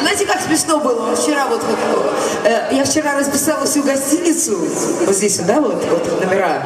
знаете, как смешно было? Вчера вот я вчера расписала всю гостиницу, вот здесь, да, вот номера.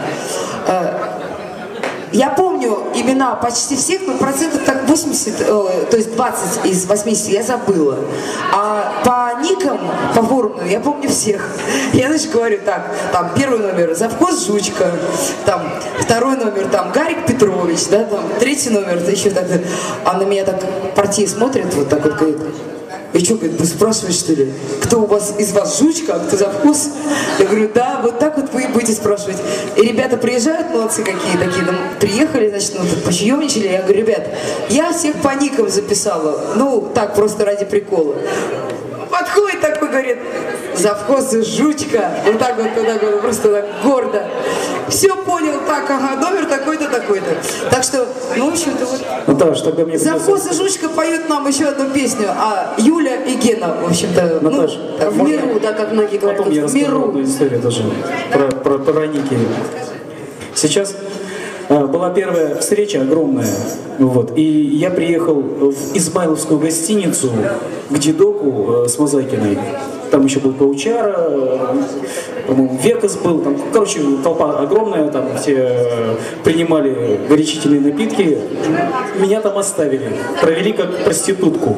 Я помню имена почти всех, но процентов так 80, то есть 20 из 80 я забыла. А по никам, по форуму я помню всех. Я, значит, говорю так, там первый номер завхоз Жучка, там второй номер там Гарик Петрович, да, там третий номер, еще так. А на меня так партия смотрит, вот так вот говорит: и что, говорит, вы спрашиваете, что ли, кто из вас Жучка, а кто завхоз? Я говорю, да, вот так вот вы и будете спрашивать. И ребята приезжают, молодцы какие такие, ну, приехали, значит, ну, тут почаемничали. Я говорю, ребят, я всех по никам записала, ну, так, просто ради прикола. Подходит такой, говорит, завхоз Жучка, вот так вот, просто так гордо. Все понял, так, ага, номер такой-то, такой-то. Так что, ну, в общем-то, вот. Наташ, тогда мне завхоз Жучка поют нам еще одну песню, а Юля и Гена, в общем-то, Наташ, ну, в миру, да, как многие говорят, потом я в миру. одну историю тоже про ники. Сейчас была первая встреча огромная, вот, и я приехал в Измайловскую гостиницу к Дедоку с Мозайкиной. Там еще был Паучара, по-моему, Векас был, там, короче, толпа огромная, там все принимали горячительные напитки. Меня там оставили, провели как проститутку.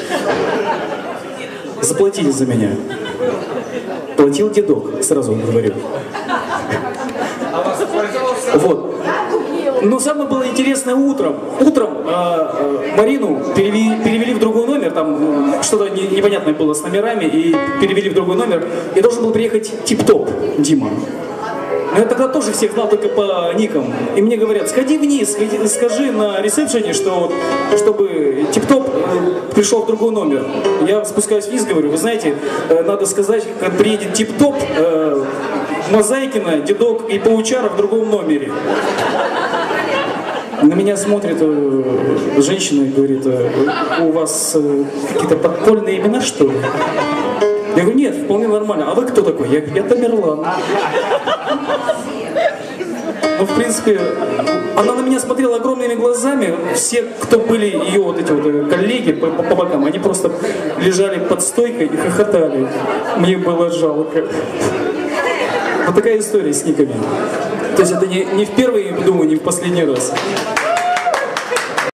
Заплатили за меня. Платил Дедок, сразу говорю. Вот. Но самое было интересное утром. Утром Марину перевели в другой номер, там что-то непонятное было с номерами, и перевели в другой номер. И должен был приехать Тип-Топ Дима. Но я тогда тоже всех знал только по никам. И мне говорят, сходи вниз, скажи на ресепшене, что чтобы Тип-Топ пришел в другой номер. Я спускаюсь вниз, говорю, вы знаете, надо сказать, как приедет Тип-Топ, Мозайкина, Дедок и Паучара в другом номере. На меня смотрит женщина и говорит, у вас какие-то подпольные имена, что ли? Я говорю, нет, вполне нормально. А вы кто такой? Я Тамерлан. Ну, в принципе, она на меня смотрела огромными глазами. Все, кто были ее вот эти вот коллеги по бокам, они просто лежали под стойкой и хохотали. Мне было жалко. Вот такая история с никами. То есть это не в первый, думаю, не в последний раз.